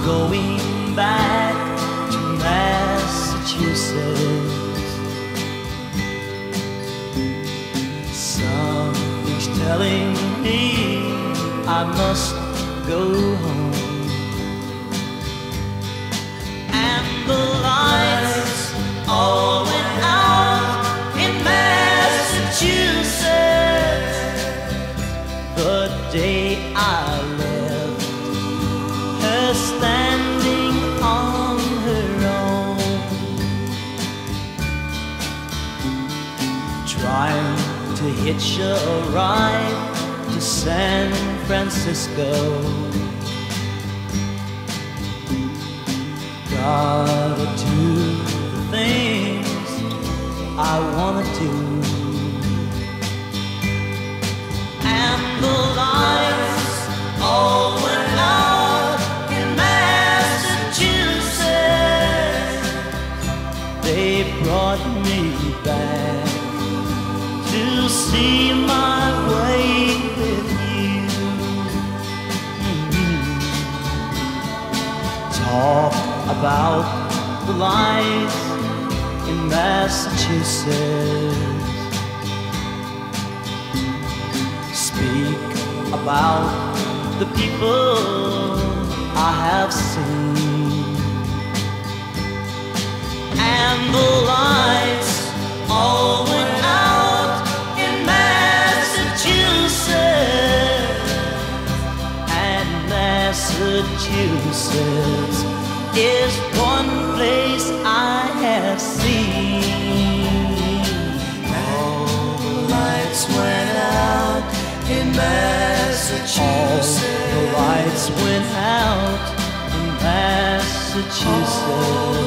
going back to Massachusetts. Something's telling me I must go home. And the lights all went out in Massachusetts the day I left her standing on her own, trying to hitch a ride to San Francisco. Gotta do the things I wanna do. And the lights all went out in Massachusetts. They brought me back to see my way with you. Talk about the lights in Massachusetts. Speak about the people I have seen. And the lights all went out in Massachusetts. And Massachusetts is one place I have seen. All the lights went out in Massachusetts. All the lights went out in Massachusetts.